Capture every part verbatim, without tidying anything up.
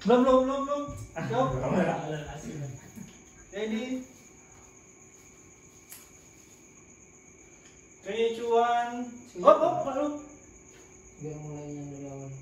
Belum, belum, belum, belum. Go. Ready? Three, two, one. Oh, oh, baru. Biar mulainya dari awal.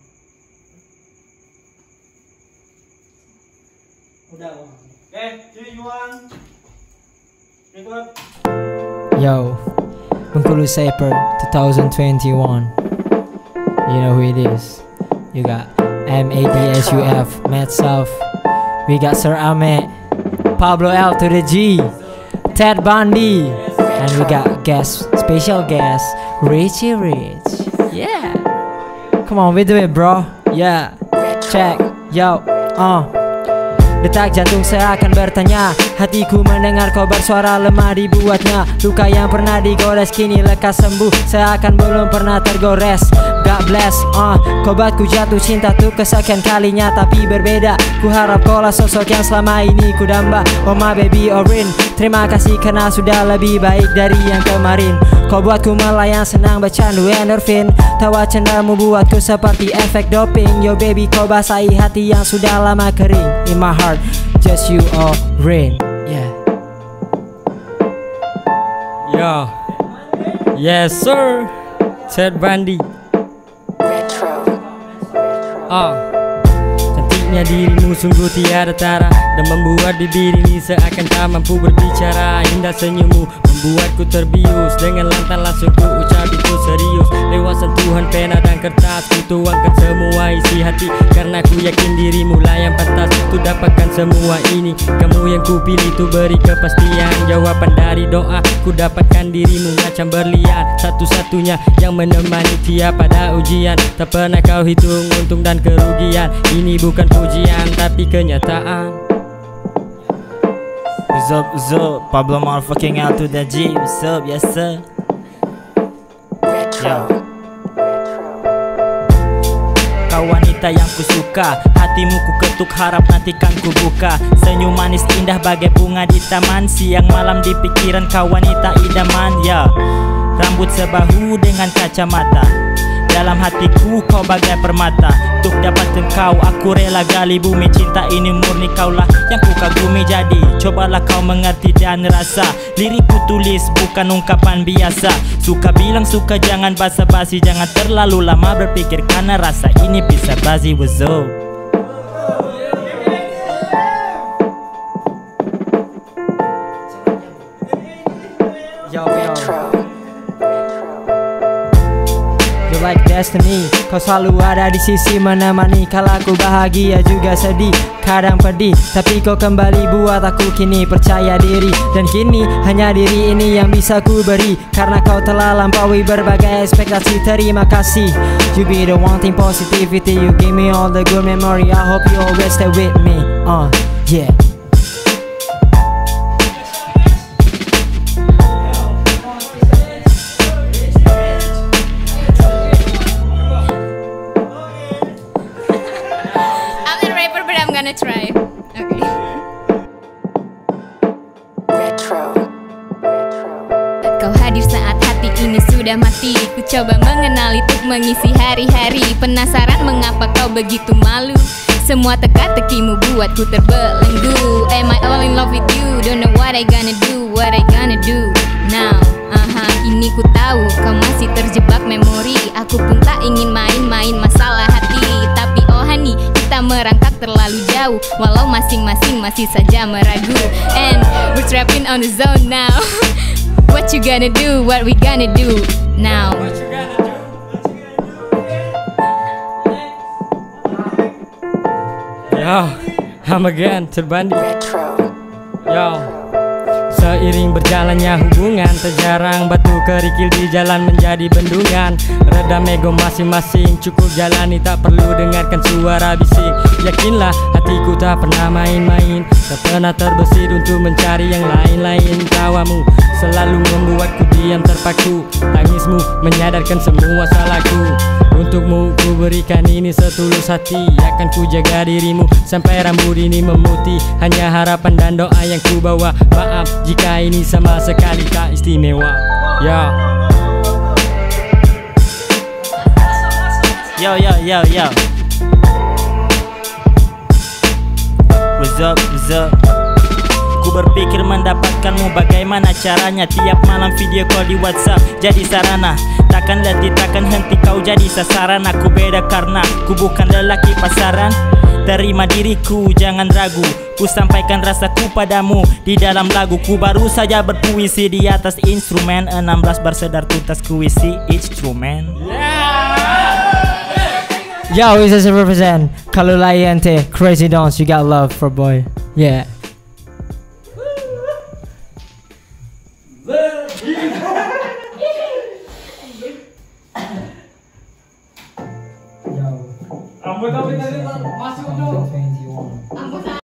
Udah, Bang. Oke, three, two, one. Record. Yo, Bengkulu Saper twenty twenty-one. You know who it is. You got M A D S U F, Matt South. We got Sir Ahmed, Pablo L to the G, Ted Bundy, and we got guest, special guest, Richie Rich. Yeah, come on, we do it, bro. Yeah, check, yo, uh. Detak jantung saya akan bertanya, hatiku mendengar kau bersuara lemah dibuatnya. Luka yang pernah digores kini lekas sembuh, saya akan belum pernah tergores. God bless, uh, kau buatku jatuh cinta tuh kesekian kalinya. Tapi berbeda, ku harap kau lah sosok yang selama ini ku damba. Oh my baby Orin, terima kasih karena sudah lebih baik dari yang kemarin. Kau buatku melayang senang bercandu endorfin. Tawa cendamu buatku seperti efek doping. Yo baby kau basahi hati yang sudah lama kering. In my heart, just you or rain. Yeah. Yo, yes sir, Ted Bundy. Oh, cantiknya dirimu sungguh tiada tara, dan membuat bibir ini seakan tak mampu berbicara. Indah senyummu membuatku terbius, dengan lantang langsung ku ucap itu serius. Lewat sentuhan pena dan kertas ku tuangkan semua isi hati, karena ku yakin dirimu lah yang pantas untuk dapatkan semua ini. Kamu yang ku pilih tuh beri kepastian, jawaban dari doa ku dapatkan dirimu macam berlian, satu-satunya yang menemani tiap pada ujian. Tak pernah kau hitung untung dan kerugian, ini bukan pujian tapi kenyataan. What's up, what's up? Pablo motherfucking L to the G. What's up, yes sir. Yo. Kau wanita yang ku suka, hatimu ku ketuk harap nanti kan ku buka. Senyum manis indah bagai bunga di taman, siang malam di pikiran kau wanita idaman. Ya, rambut sebahu dengan kacamata, dalam hatiku kau bagai permata. Untuk dapatkan kau aku rela gali bumi. Cinta ini murni kaulah yang ku kagumi. Jadi cobalah kau mengerti dan rasa, lirikku tulis bukan ungkapan biasa. Suka bilang suka jangan basa-basi, jangan terlalu lama berpikir karena rasa ini bisa basi. What's up? Yo, yo. Like destiny, kau selalu ada di sisi menemani. Kalau aku bahagia juga sedih, kadang pedih, tapi kau kembali buat aku kini percaya diri. Dan kini hanya diri ini yang bisa ku beri, karena kau telah lampaui berbagai ekspektasi. Terima kasih, you be the one thing positivity. You give me all the good memory, I hope you always stay with me. Uh, yeah. Gonna try. Okay. Retro. Kau hadir saat hati ini sudah mati. Ku coba mengenali untuk mengisi hari-hari. Penasaran mengapa kau begitu malu. Semua teka-tekimu buatku terbelenggu. Am I all in love with you? Don't know what I gonna do, what I gonna do now. Aha, ini ku tahu kau masih terjebak memori. Aku pun tak ingin main-main masalah hati. Tapi oh honey, kita merangkak terlalu jauh, walau masing-masing masih saja meragu. And we're trapping on the zone now. What you gonna do, what we gonna do now? Yo, I'm again, Ted Bundy. Yo, seiring berjalannya hubungan, terjarang batu kerikil di jalan menjadi bendungan. Redam ego masing-masing, cukup jalani, tak perlu dengarkan suara bising. Yakinlah hatiku tak pernah main-main, tak pernah terbesit untuk mencari yang lain-lain. Tawamu selalu membuatku diam terpaku, tangismu menyadarkan semua salahku. Untukmu ku berikan ini setulus hati, akan ku jaga dirimu sampai rambut ini memutih. Hanya harapan dan doa yang ku bawa, maaf jika ini sama sekali tak istimewa. Ya. Yo yo yo yo. zop zop. Ku berpikir mendapatkanmu bagaimana caranya. Tiap malam video call di WhatsApp jadi sarana. Takkan letih, takkan henti, kau jadi sasaran. Aku beda karena ku bukan lelaki pasaran. Terima diriku, jangan ragu. Ku sampaikan rasaku padamu di dalam lagu. Ku baru saja berpuisi di atas instrumen. enam belas bar sedar tuntas ku isi instrumen. Yo, this is represent Kalulaiente, Crazy Dance. You got love for boy. Yeah. Rambut tapi tadi masuk dulu.